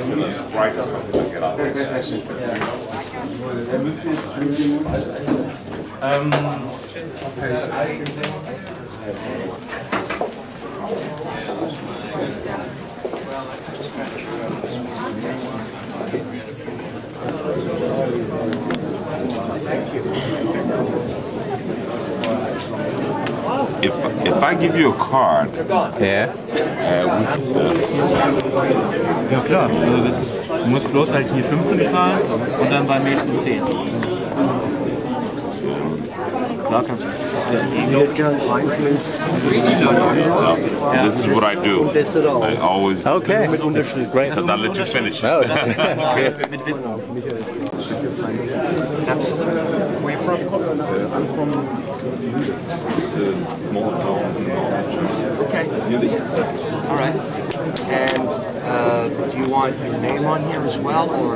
in a Sprite or something to get out. If I give you a card, Ja. Ja klar, also das ist, du musst bloß halt hier 15 bezahlen und dann beim nächsten 10. Klar kannst du. this is what I do. I always, Okay, great. because I let you finish. Oh, okay. Absolutely. Where you from? I'm from a small town in northern Germany. Okay. All right. And do you want your name on here as well, or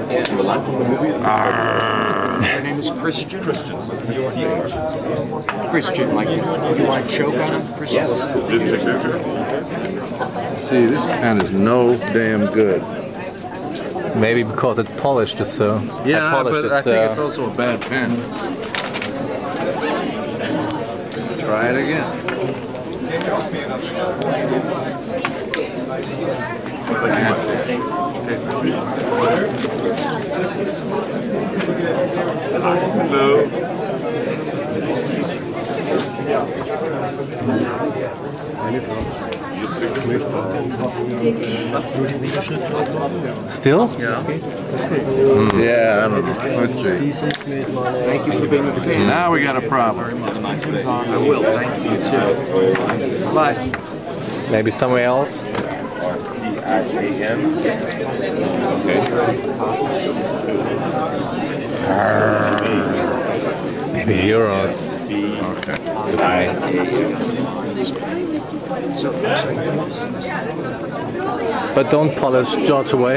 your name is Christian? Christian. Christian, like you want to choke on him? Christian. Is this signature? See, this pen is no damn good. Maybe because it's polished, so. Yeah, but I think it's also a bad pen. Try it again. Hello. Still? Yeah, I don't know. Let's see. Thank you for being a fan. Now we got a problem. I will. Thank you too. But Maybe somewhere else? P-I-A-N. Maybe euros. Okay. But don't polish George away.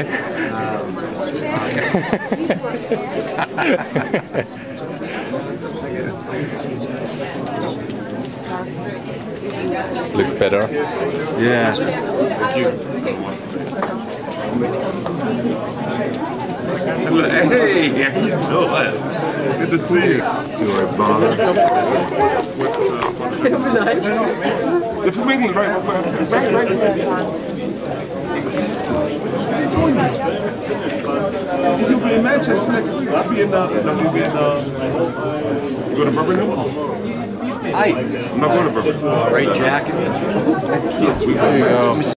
Looks better. Yeah. Hey, how you doing? Good to see you. Do I bother? They're from England, right? Right. You'll be in Manchester next week. I'll be in, you go to Birmingham? hi, I'm not going to Birmingham. great jacket. There you go.